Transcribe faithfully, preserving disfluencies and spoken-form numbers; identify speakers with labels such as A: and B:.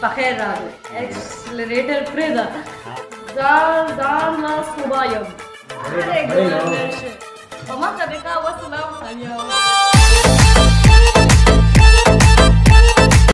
A: بخیر راغلی اکسلریټر پرېږده ځان ځان لاس ووایم هرې ګلنشه په مخه دې کا وسلام خلیاو